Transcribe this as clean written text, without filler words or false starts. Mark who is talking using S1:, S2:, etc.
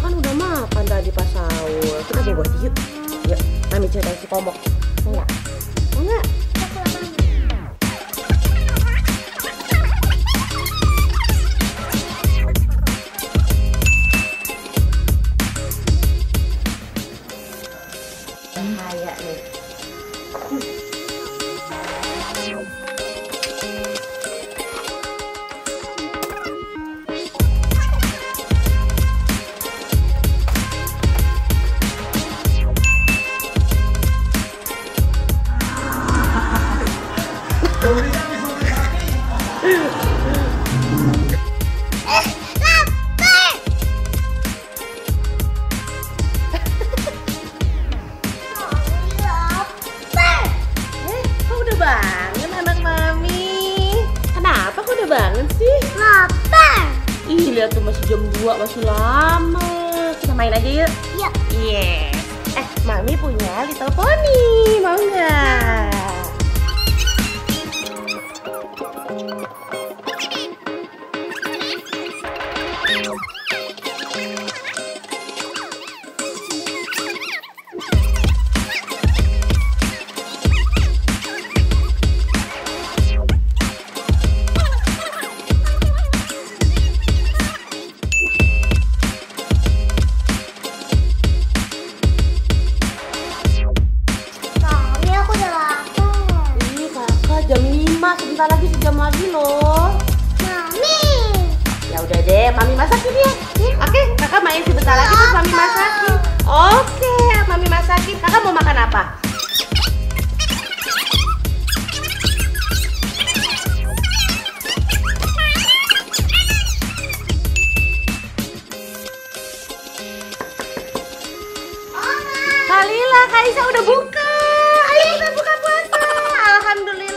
S1: kan udah makan tadi pas sahur. Kita bobo yuk. Yuk, Mami ceritain si Komok. Enggak? Enggak? Bahaya nih. Bangun anak Mami. Kenapa kok udah bangun sih?
S2: Lapar.
S1: Ih, lihat tuh masih jam 2, masih lama. Kita main aja yuk.
S2: Yuk.
S1: Yes. Mami punya Little Pony. Mau nggak? Jam 5, sebentar lagi sejam lagi loh.
S2: Mami.
S1: Ya udah deh, Mami masakin ya. Oke, kakak main sebentar lagi terus Mami masakin. Oke, Mami masakin. Kakak mau makan apa? Kalila, Kaisa udah buka. Ayo kita buka puasa. Alhamdulillah.